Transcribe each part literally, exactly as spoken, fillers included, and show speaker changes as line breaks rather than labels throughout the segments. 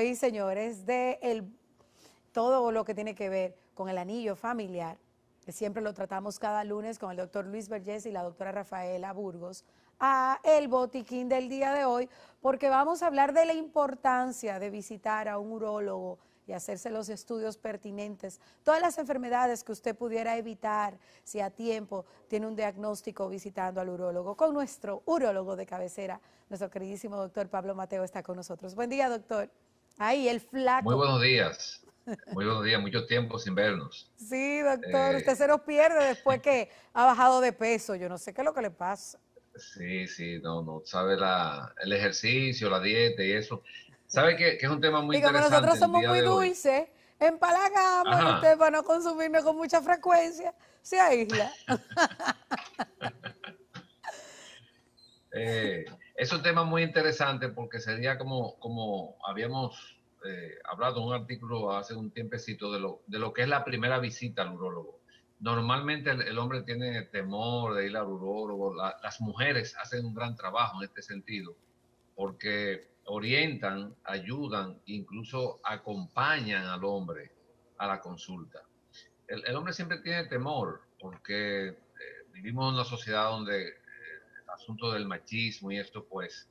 hoy, señores, de el, todo lo que tiene que ver con el anillo familiar, que siempre lo tratamos cada lunes con el doctor Luis Vergés y la doctora Rafaela Burgos, a el botiquín del día de hoy, porque vamos a hablar de la importancia de visitar a un urólogo y hacerse los estudios pertinentes, todas las enfermedades que usted pudiera evitar si a tiempo tiene un diagnóstico visitando al urólogo, con nuestro urólogo de cabecera, nuestro queridísimo doctor Pablo Mateo está con nosotros. Buen día, doctor. Ahí, el
Muy
flaco.
buenos días, muy buenos días, mucho tiempo sin vernos.
Sí, doctor,
Eh,
usted se nos pierde después que ha bajado de peso, yo no sé qué es lo que le pasa.
sí, sí, no, no, sabe la, el ejercicio, la dieta y eso. Sabe que, que es un tema muy
Y como nosotros
interesante el
somos
día
muy
de hoy.
dulces, empalagamos y
Ajá,
usted para no consumirnos con mucha frecuencia, se aísla.
eh, es un tema muy interesante porque sería como, como habíamos eh, hablado en un artículo hace un tiempecito de lo, de lo que es la primera visita al urólogo. Normalmente el, el hombre tiene temor de ir al urólogo, la, las mujeres hacen un gran trabajo en este sentido porque orientan, ayudan, incluso acompañan al hombre a la consulta. El, el hombre siempre tiene temor porque eh, vivimos en una sociedad donde eh, el asunto del machismo y esto pues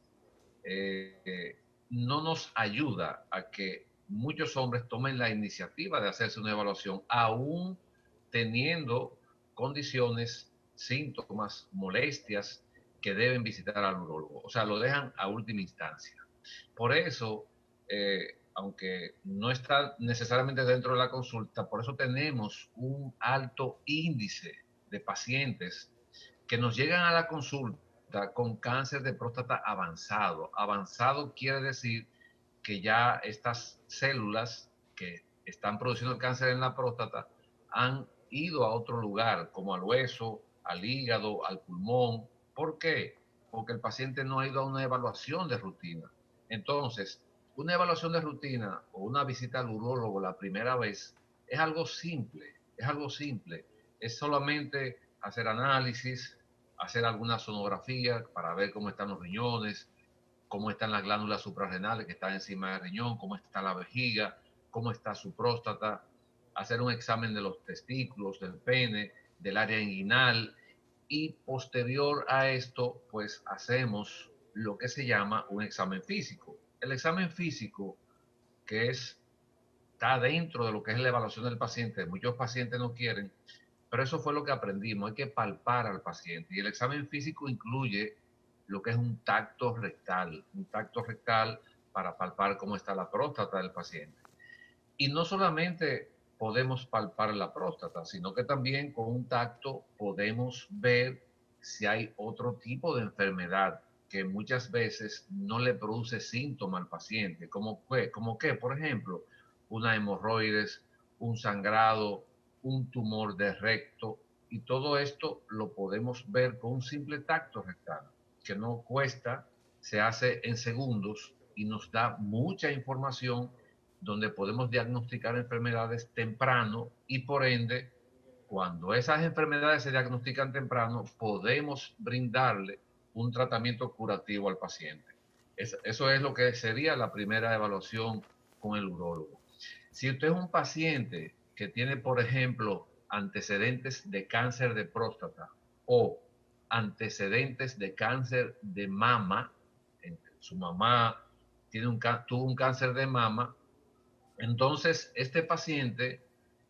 eh, eh, no nos ayuda a que muchos hombres tomen la iniciativa de hacerse una evaluación aún teniendo condiciones, síntomas, molestias que deben visitar al urólogo. O sea, lo dejan a última instancia. Por eso, eh, aunque no está necesariamente dentro de la consulta, por eso tenemos un alto índice de pacientes que nos llegan a la consulta con cáncer de próstata avanzado. Avanzado quiere decir que ya estas células que están produciendo el cáncer en la próstata han ido a otro lugar, como al hueso, al hígado, al pulmón. ¿Por qué? Porque el paciente no ha ido a una evaluación de rutina. Entonces, una evaluación de rutina o una visita al urólogo la primera vez es algo simple, es algo simple. Es solamente hacer análisis, hacer alguna sonografía para ver cómo están los riñones, cómo están las glándulas suprarrenales que están encima del riñón, cómo está la vejiga, cómo está su próstata, hacer un examen de los testículos, del pene, del área inguinal y posterior a esto, pues hacemos lo que se llama un examen físico. El examen físico, que es, está dentro de lo que es la evaluación del paciente, muchos pacientes no quieren, pero eso fue lo que aprendimos, hay que palpar al paciente. Y el examen físico incluye lo que es un tacto rectal, un tacto rectal para palpar cómo está la próstata del paciente. Y no solamente podemos palpar la próstata, sino que también con un tacto podemos ver si hay otro tipo de enfermedad que muchas veces no le produce síntoma al paciente, como, como que, por ejemplo, una hemorroides, un sangrado, un tumor de recto, y todo esto lo podemos ver con un simple tacto rectal, que no cuesta, se hace en segundos y nos da mucha información donde podemos diagnosticar enfermedades temprano y por ende, cuando esas enfermedades se diagnostican temprano, podemos brindarle un tratamiento curativo al paciente. Eso es lo que sería la primera evaluación con el urólogo. Si usted es un paciente que tiene, por ejemplo, antecedentes de cáncer de próstata o antecedentes de cáncer de mama, su mamá tiene un, tuvo un cáncer de mama, entonces este paciente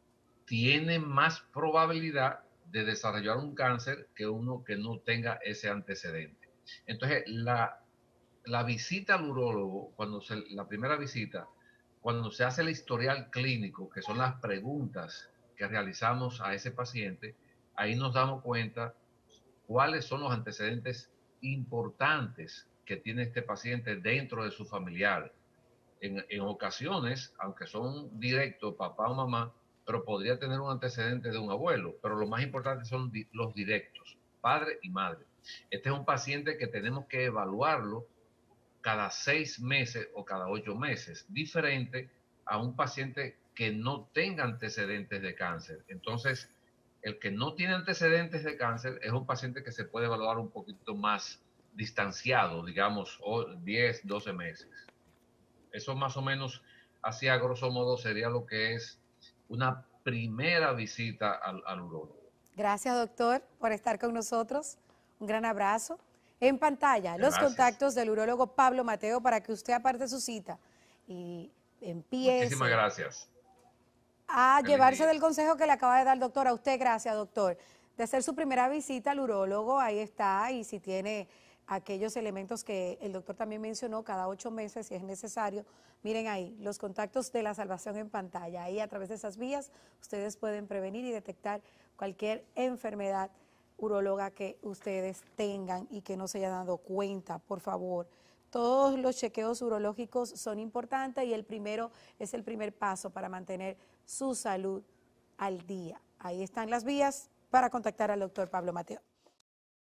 tiene más probabilidad de desarrollar un cáncer que uno que no tenga ese antecedente. Entonces, la, la visita al urólogo, cuando se, la primera visita, cuando se hace el historial clínico, que son las preguntas que realizamos a ese paciente, ahí nos damos cuenta cuáles son los antecedentes importantes que tiene este paciente dentro de su familiar. En, en ocasiones, aunque son directos, papá o mamá, pero podría tener un antecedente de un abuelo, pero lo más importante son di los directos, padre y madre. Este es un paciente que tenemos que evaluarlo cada seis meses o cada ocho meses, diferente a un paciente que no tenga antecedentes de cáncer. Entonces, el que no tiene antecedentes de cáncer es un paciente que se puede evaluar un poquito más distanciado, digamos, diez, doce meses. Eso más o menos, así a grosso modo, sería lo que es una primera visita al, al urólogo.
Gracias, doctor, por estar con nosotros. Un gran abrazo. En pantalla, los
Gracias.
contactos del urólogo Pablo Mateo para que usted aparte su cita y
Muchísimas
empiece
gracias.
a
Feliz
llevarse
día.
del consejo que le acaba de dar el doctor. A usted, gracias, doctor. De hacer su primera visita al urólogo, ahí está, y si tiene aquellos elementos que el doctor también mencionó, cada ocho meses, si es necesario, miren ahí, los contactos de la salvación en pantalla. Ahí a través de esas vías, ustedes pueden prevenir y detectar cualquier enfermedad uróloga que ustedes tengan y que no se hayan dado cuenta, por favor. Todos los chequeos urológicos son importantes y el primero es el primer paso para mantener su salud al día. Ahí están las vías para contactar al doctor Pablo Mateo.